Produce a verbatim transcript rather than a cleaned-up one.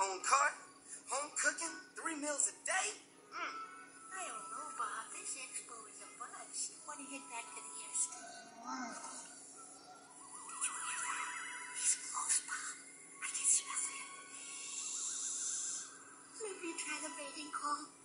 own cart, home cooking, three meals a day. Mm. I don't know, Bob. This expo is a buzz. Want to head back to the airstrip? Did you hear that? He's close, Bob. I can smell him. Maybe try the mating call.